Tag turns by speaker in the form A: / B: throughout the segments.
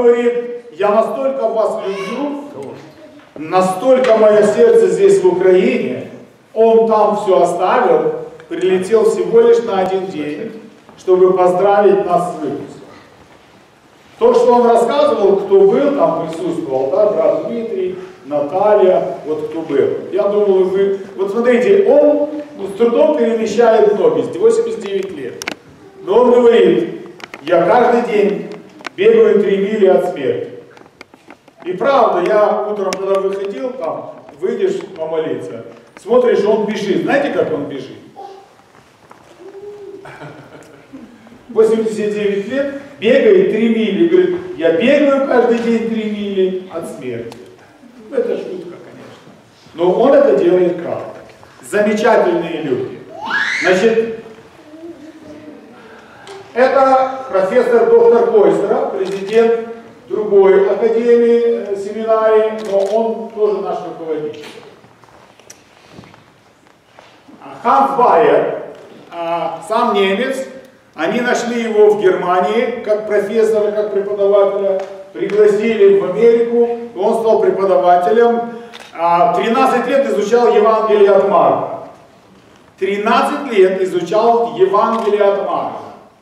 A: говорит, я настолько вас люблю, настолько мое сердце здесь в Украине, он там все оставил, прилетел всего лишь на 1 день, чтобы поздравить нас с выпуском. То, что он рассказывал, кто был, там присутствовал, да, брат Дмитрий, Наталья, вот кто был. Я думаю, вы... Вот смотрите, он с трудом перемещает ноги, 89 лет. Но он говорит, я каждый день бегаю 3 мили от смерти. И правда, я утром, когда выходил, там, выйдешь помолиться, смотришь, он бежит. Знаете, как он бежит? 89 лет, бегает 3 мили. Говорит, я бегаю каждый день 3 мили от смерти. Это шутка, конечно. Но он это делает правда. Замечательные люди. Значит, это профессор доктор Койстера, президент другой академии, семинарии, но он тоже наш руководитель. Ханс Байер, сам немец, они нашли его в Германии как профессора, как преподавателя, пригласили в Америку, он стал преподавателем. 13 лет изучал Евангелие от Марка. 13 лет изучал Евангелие от Марка.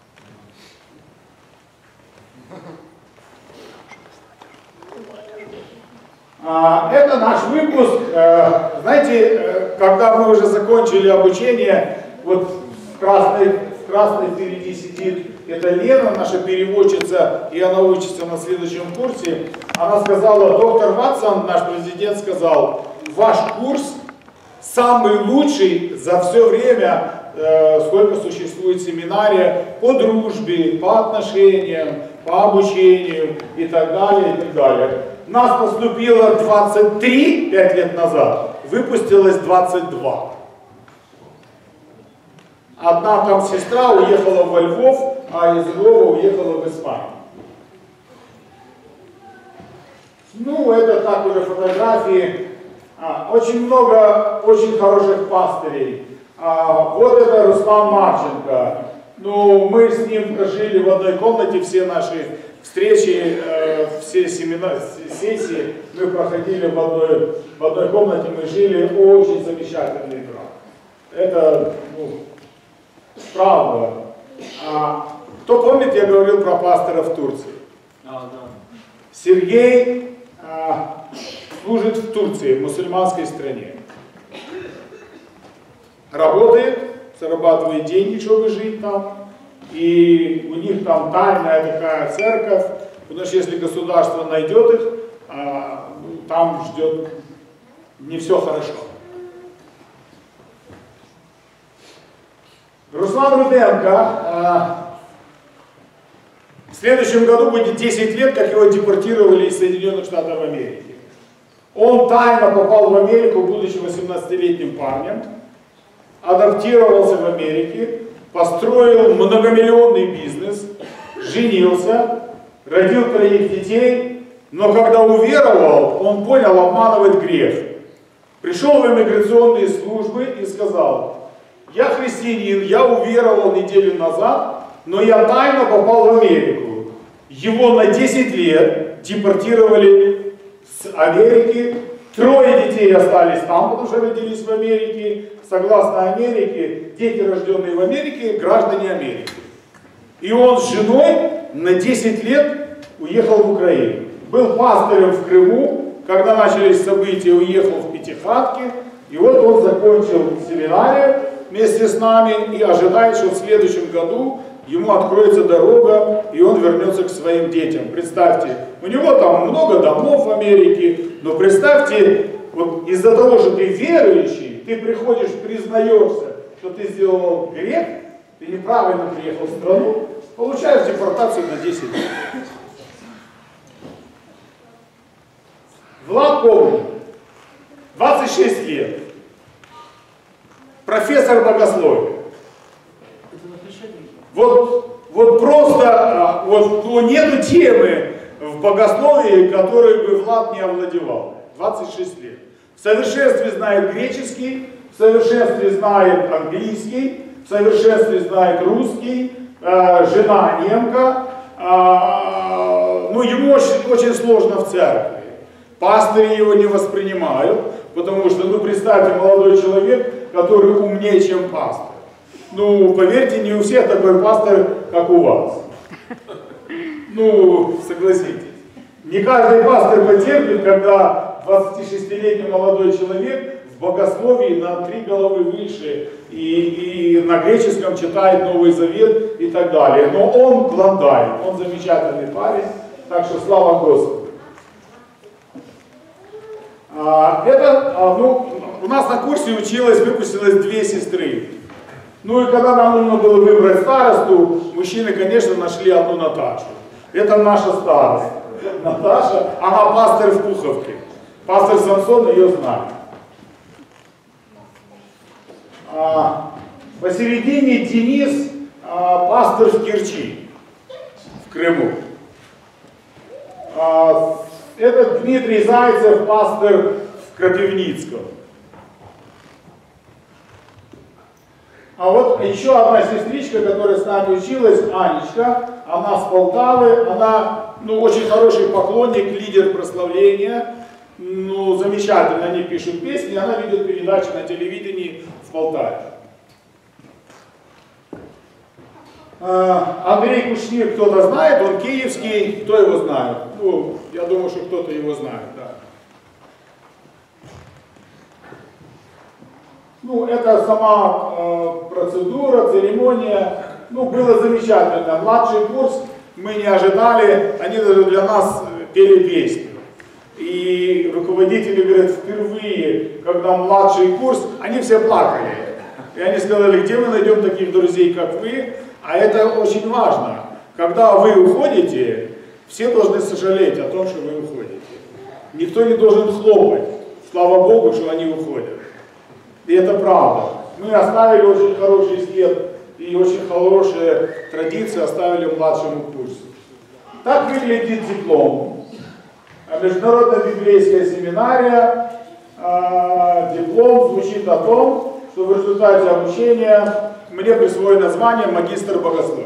A: Это наш выпуск. Знаете, когда мы уже закончили обучение, вот в красной впереди сидит, это Лена, наша переводчица, и она учится на следующем курсе. Она сказала, доктор Ватсон, наш президент, сказал, ваш курс самый лучший за все время, сколько существует семинария по дружбе, по отношениям, по обучению и так далее, и так далее. Нас поступило 23 5 лет назад, выпустилось 22. Одна там сестра уехала во Львов, а из Львова уехала в Испанию. Ну, это так уже фотографии. Очень много очень хороших пастырей. Вот это Руслан Марченко. Ну, мы с ним прожили в одной комнате, все наши встречи, все сессии мы проходили в одной комнате, мы жили, очень замечательный брак. Это, ну, правда. Кто помнит, я говорил про пастора в Турции? Да. Сергей служит в Турции, в мусульманской стране. Работает, зарабатывает деньги, чтобы жить там. И у них там тайная такая церковь, потому что если государство найдет их, там ждет не все хорошо. Руслан Руденко, в следующем году будет 10 лет, как его депортировали из Соединенных Штатов Америки. Он тайно попал в Америку, будучи 18-летним парнем, адаптировался в Америке, построил многомиллионный бизнес, женился, родил 3 детей, но когда уверовал, он понял, обманывать грех. Пришел в иммиграционные службы и сказал, я христианин, я уверовал неделю назад, но я тайно попал в Америку. Его на 10 лет депортировали с Америки, 3 детей остались там, потому что родились в Америке. Согласно Америке, дети, рожденные в Америке, граждане Америки. И он с женой на 10 лет уехал в Украину. Был пастырем в Крыму, когда начались события, уехал в Пятихатки. И вот он закончил семинарию вместе с нами и ожидает, что в следующем году ему откроется дорога, и он вернется к своим детям. Представьте, у него там много домов в Америке, но представьте, вот из-за того, что ты верующий, ты приходишь, признаешься, что ты сделал грех, ты неправильно приехал в страну, получаешь депортацию на 10 лет. Влад Коврин, 26 лет, профессор богословия. Вот просто, вот нету темы в богословии, которой бы Влад не овладевал. 26 лет. В совершенстве знает греческий, в совершенстве знает английский, в совершенстве знает русский, жена немка, ну, ему очень сложно в церкви. Пастыри его не воспринимают, потому что, ну, представьте, молодой человек, который умнее, чем пастор. Ну, поверьте, не у всех такой пастор, как у вас. Ну, согласитесь. Не каждый пастор потерпит, когда 26-летний молодой человек в богословии на 3 головы выше и на греческом читает Новый Завет и так далее. Но он клондайк, он замечательный парень, так что слава Господу. Ну, у нас на курсе выпустилось 2 сестры. Ну и когда нам нужно было выбрать старосту, мужчины, конечно, нашли одну Наташу. Это наша староста. Наташа, она пастор в Пуховке. Пастор Самсон ее знает. Посередине Денис, пастор в Керчи, в Крыму. Это Дмитрий Зайцев, пастор в Крапивницком. А вот еще одна сестричка, которая с нами училась, Анечка, она с Полтавы, она, ну, очень хороший поклонник, лидер прославления, ну, замечательно, они пишут песни, она ведет передачи на телевидении в Полтаве. Андрей Кушнир кто-то знает, он киевский, кто его знает? Ну, я думаю, что кто-то его знает, да. Ну, это сама процедура, церемония, ну, было замечательно. Младший курс мы не ожидали, они даже для нас пели песню. И руководители говорят, впервые, когда младший курс, они все плакали. И они сказали, где мы найдем таких друзей, как вы? А это очень важно. Когда вы уходите, все должны сожалеть о том, что вы уходите. Никто не должен хлопать. Слава Богу, что они уходят. И это правда. Мы оставили очень хороший след и очень хорошие традиции оставили младшему курсу. Так выглядит диплом. Международная библейская семинария. Диплом звучит о том, что в результате обучения мне присвоено звание магистр богословия.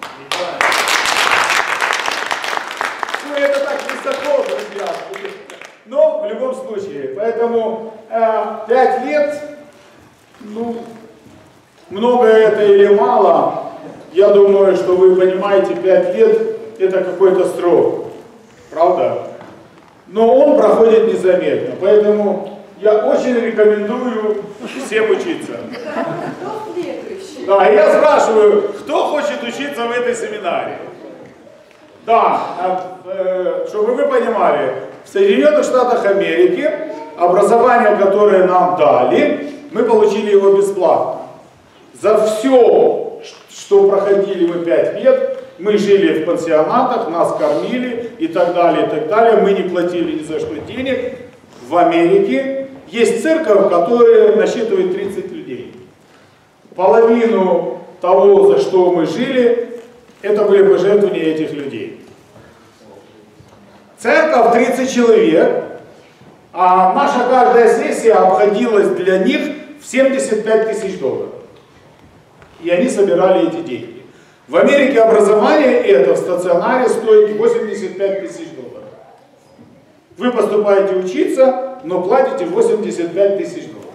A: Ну, это так высоко, друзья. Но в любом случае, поэтому 5 лет, ну, много это или мало, я думаю, что вы понимаете, 5 лет это какой-то срок, правда? Но он проходит незаметно, поэтому я очень рекомендую всем учиться. Да, и я спрашиваю, кто хочет учиться в этой семинарии? Да, чтобы вы понимали, в Соединенных Штатах Америки образование, которое нам дали, мы получили его бесплатно. За все, что проходили мы 5 лет, мы жили в пансионатах, нас кормили и так далее, мы не платили ни за что денег. В Америке есть церковь, которая насчитывает 30 людей. Половину того, за что мы жили, это были пожертвования этих людей. Церковь 30 человек, а наша каждая сессия обходилась для них в $75 000. И они собирали эти деньги. В Америке образование это в стационаре стоит $85 000. Вы поступаете учиться, но платите $85 000.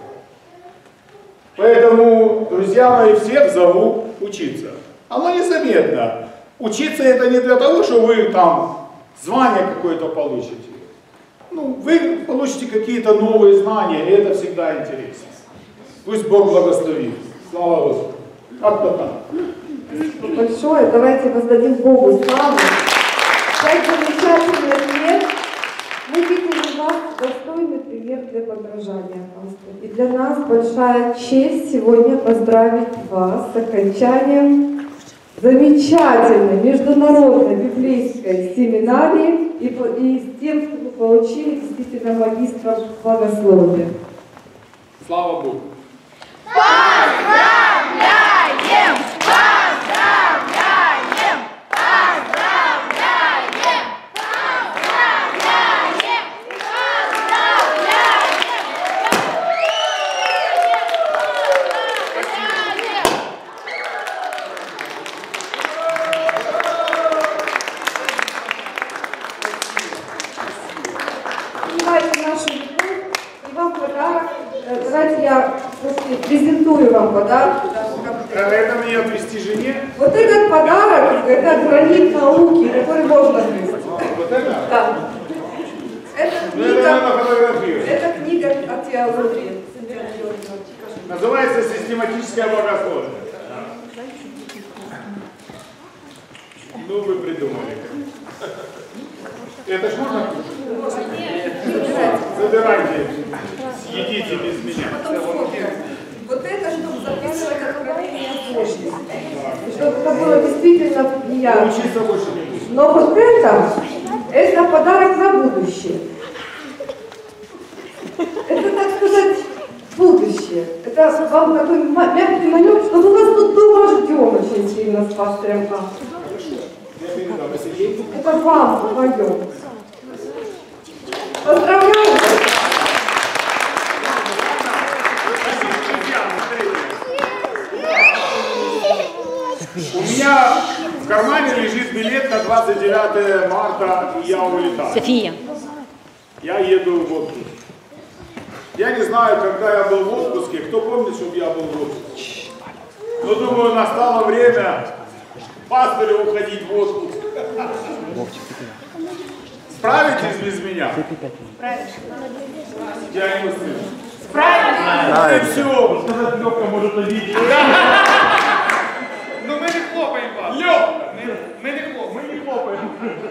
A: Поэтому, друзья мои, всех зову учиться. Оно незаметно. Учиться это не для того, что вы там звание какое-то получите. Ну, вы получите какие-то новые знания, и это всегда интересно. Пусть Бог благословит. Слава Господу. Как-то так.
B: Большое. Давайте воздадим Богу славу. 5 замечательных лет. Мы видели вас достойный пример для подражания, пастор. И для нас большая честь сегодня поздравить вас с окончанием замечательной международной библейской семинарии и с тем, что вы получили действительно магистра богословия.
A: Слава Богу.
C: Поздравляем!
B: я презентую вам подарок.
A: Это мне отвести жене?
B: Вот этот подарок, это гранит науки, который можно грызть.
A: Вот это?
B: Да. Это книга о теологии.
A: Называется «Систематическое богословие». Ну, вы придумали. Это ж можно кушать? Забирайте, съедите без меня.
B: Вот это, чтобы записывать откровение Божье. Чтобы это было действительно влияние.
A: Учиться больше не буду.
B: Но вот это подарок на будущее. Это, так сказать, будущее. Это вам такой мягкий намек, что мы вас тут дома ждем очень сильно с пастором А. Это вам вдвоем. Поздравляю вас!
A: У меня в кармане лежит билет на 29 марта, и я улетаю.
C: София.
A: Я еду в отпуск. Я не знаю, когда я был в отпуске. Кто помнит, чтобы я был в отпуске? Но думаю, настало время пастырю уходить в отпуск. Справитесь без меня? Я не услышу. Справитесь. Все. Лёгко может увидеть.
D: Ну мы не хлопаем вас.
A: Лёгко.
D: Мы не хлопаем.
A: Мы не хлопаем.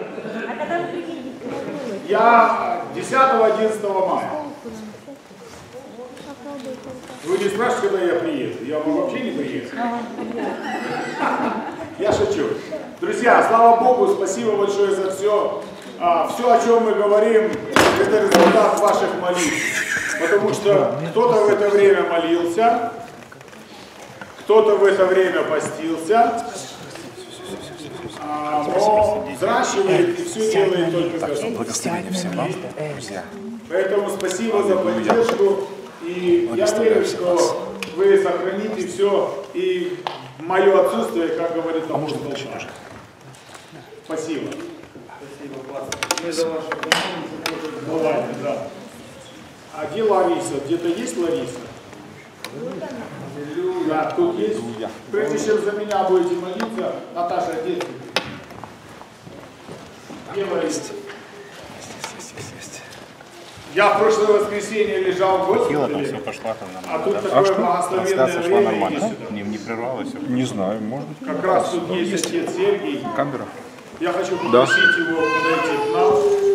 A: Я 10-11 мая. Вы не спрашиваете, когда я приеду. Я могу вообще не приехать. Я шучу. Друзья, слава Богу, спасибо большое за все. Все, о чем мы говорим, это результат ваших молитв. Потому что кто-то в это время молился, кто-то в это время постился, но взращивает и все делает только Господь.
E: Благословение всем вам, друзья.
A: Поэтому спасибо за поддержку. И я верю, что вы сохраните все и мое отсутствие, как говорит апостол Павел. Спасибо.
D: Спасибо, пастор. Мы за вашу помощь.
A: Давайте, да. А где Лариса? Где-то есть Лариса? Да, тут есть. Прежде чем за меня будете молиться, Наташа, где ты? Где Лариса? Я в прошлое воскресенье лежал в госпитале, а тут такое благословенное время, иди сюда.
E: Не прервалось? Не знаю, может быть.
A: Как раз тут есть отец Сергий.
E: Камера.
A: Я хочу попросить его подойти к нам.